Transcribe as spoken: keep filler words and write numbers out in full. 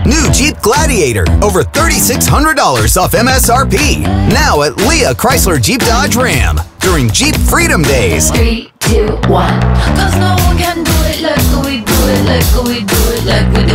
New Jeep Gladiator, over thirty-six hundred dollars off M S R P. Now at Leah Chrysler Jeep Dodge Ram during Jeep Freedom Days. Three, two, one. Cause no one can do it like we do it, like we do it, like we do it.